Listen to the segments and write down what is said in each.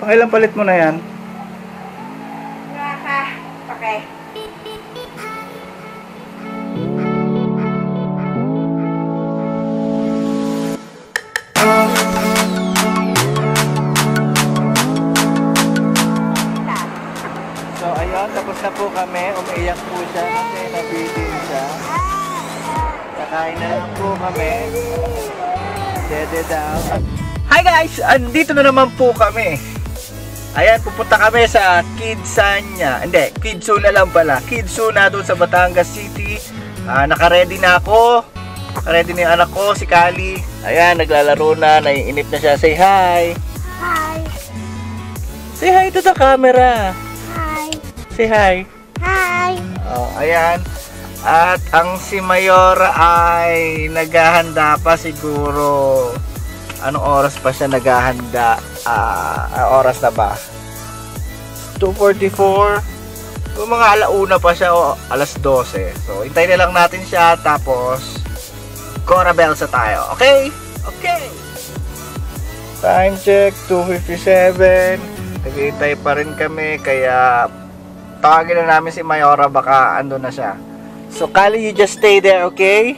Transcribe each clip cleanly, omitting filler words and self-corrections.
Pakailang palit mo na yan? Okay. So ayun, tapos na po kami. Umiiyak po siya kasi nabitin siya. Kakain na lang po kami. Dede daw. Hi guys! Andito na naman po kami. Ayan, pupunta kami sa Kidsania. Hindi, Kidsu na lang pala. Kidsu na doon sa Batangas City. Naka-ready na ako. Naka-ready na yung anak ko, si Kali. Ayan, naglalaro na. Naiinip na siya. Say hi! Hi! Say hi to the camera! Hi! Say hi! Hi! Oh, ayan. At ang si Mayor ay naghahanda pa siguro. Anong oras pa siya naghahanda? Oras na ba? 2:44. Kung mga alauna pa siya o alas 12. So, hintayin na lang natin siya. Tapos, Corabelsa tayo. Okay? Okay! Time check, 2:57. Naghihintay pa rin kami. Kaya, tawagin na namin si Mayora. Baka ando na siya. So, Kali, you just stay there, okay?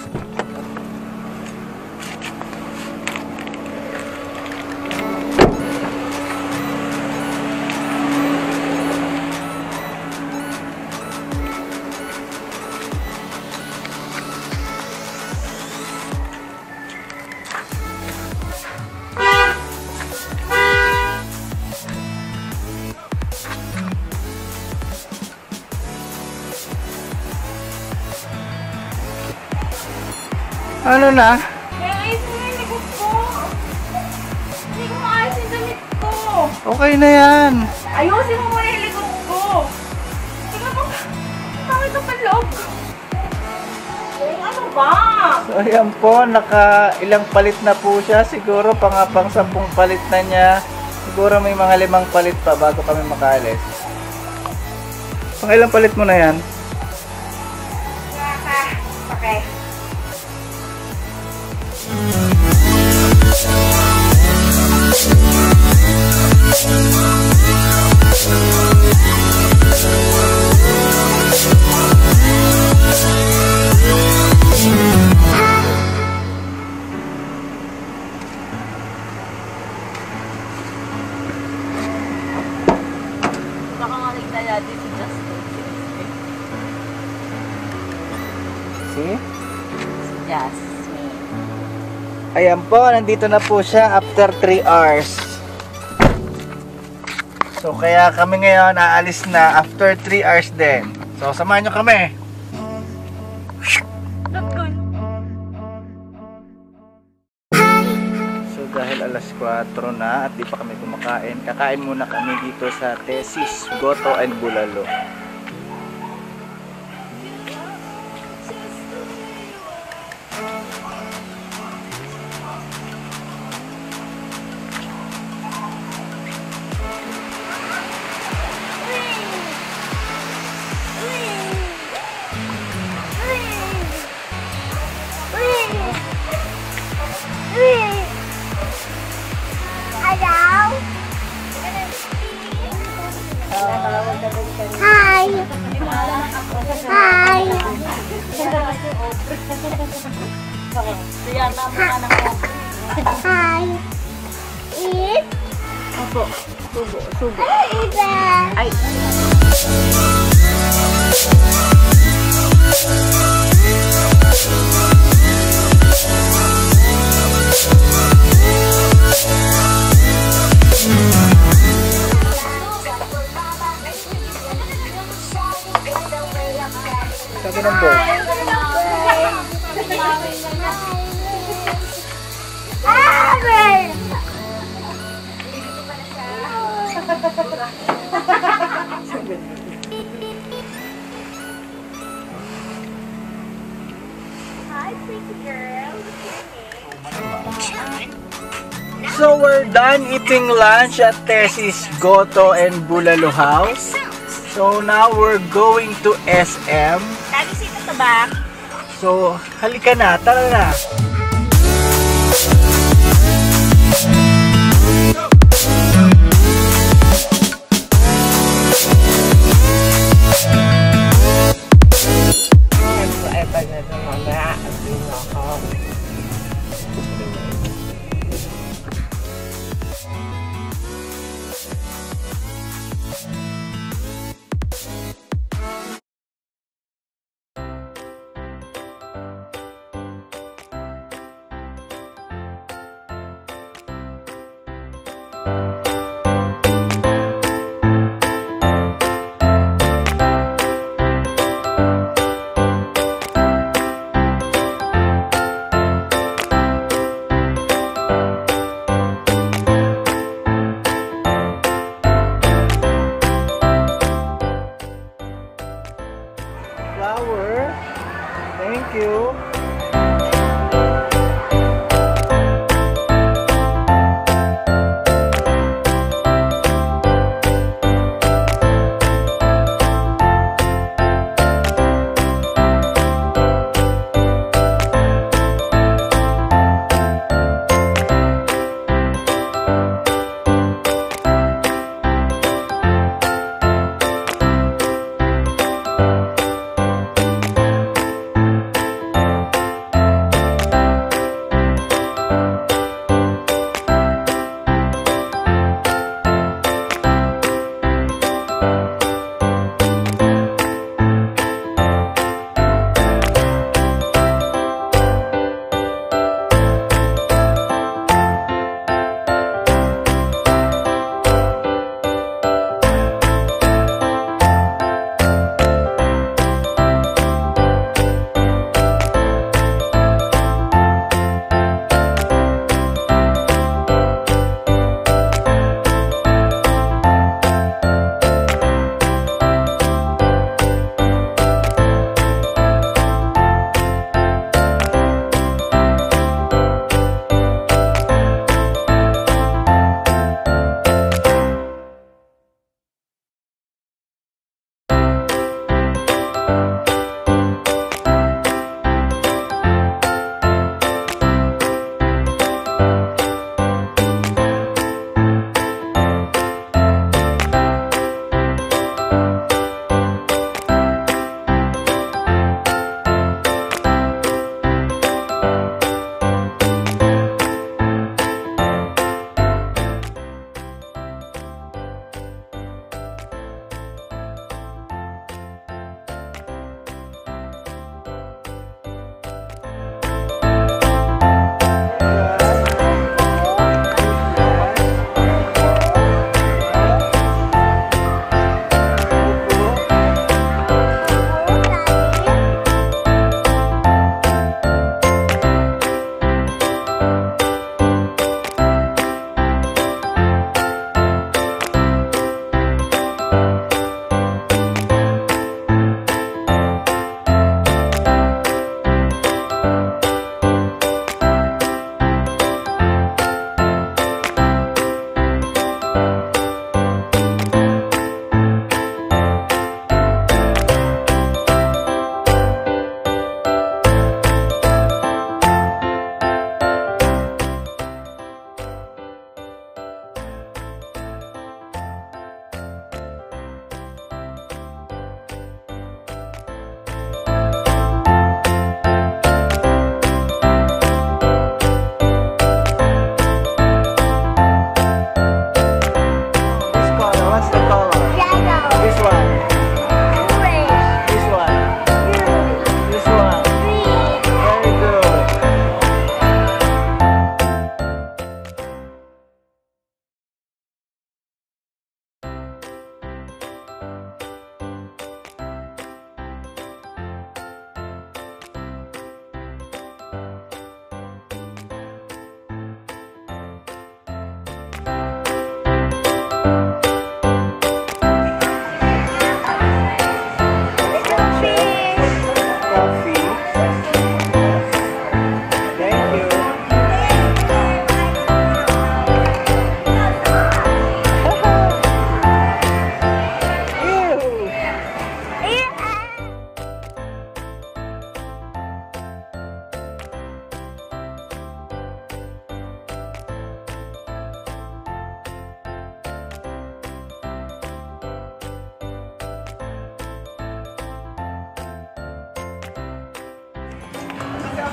Ano na? Kaya ayos mo yung likod ko. Hindi ko maayos yung damit ko. Okay na yan. Ayusin mo muna yung likod ko. Tingnan mo. Bakit ang palog? Ano ba? So ayan po, ilang palit na po siya. Siguro pang 10 palit na niya. Siguro may mga 5 palit pa bago kami makaalis. Pang ilang palit mo na yan? Okay. See? Jasmine. Ayan po, nandito na po siya after 3 hours. So kaya kami ngayon aalis na after 3 hours din. So samahan nyo kami. So dahil alas 4 na at di pa kami kumakain, kakain muna kami dito sa Tesis, Goto and Bulalo. Hi! Hi! Hi! Eat? Opo, subo. Eat that! Ay! Sabi ng boy. Hi, pretty girl. So we're done eating lunch at Tesis, Goto and Bulalo House. So now we're going to SM. Daddy, sit at the back. So halika na, tara na.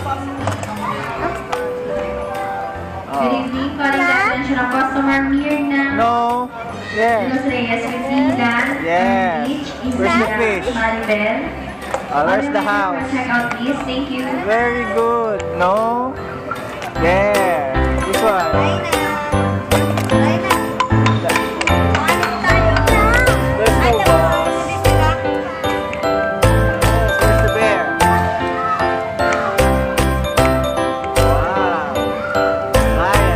Good evening. Calling the attention of customer Mirna. No. Yes. Los Reyes with Zealand. Yes. Beach. Where's the fish? Maribel. Where's the house? Check out please. Thank you. Very good. No. There. This one. There's no boss. Where's the bear? Wow. Lion.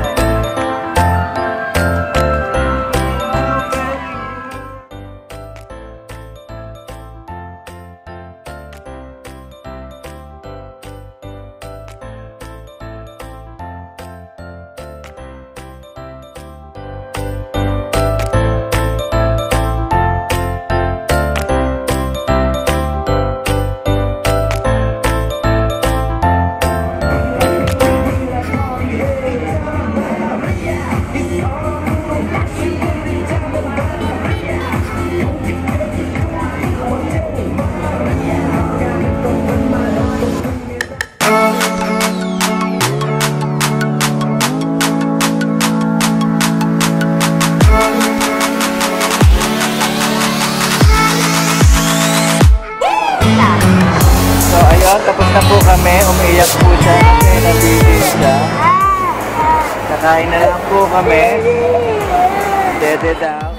So ayun, tapos na po kami. Umiiyak po siya kasi nabitin siya. Nakain na lang po kami. Dede daw.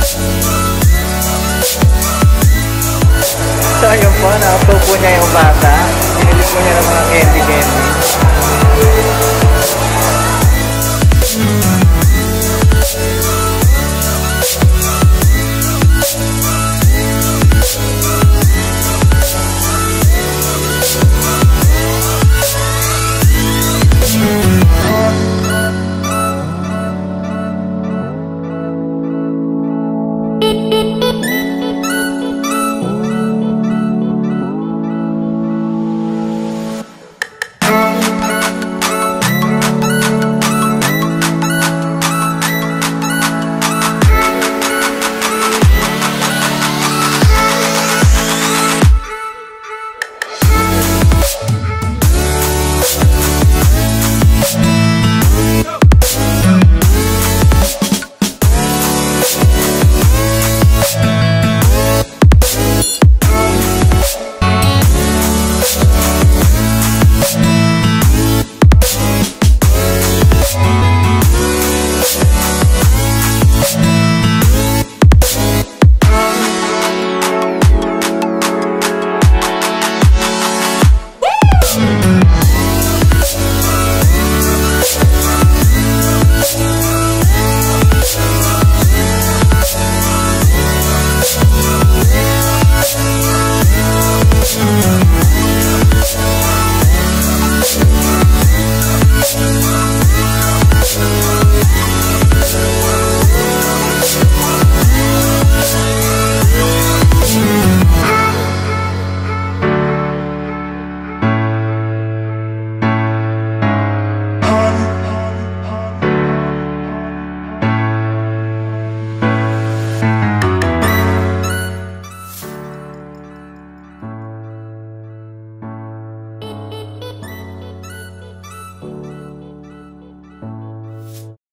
So ayun po, naupo po niya yung bata.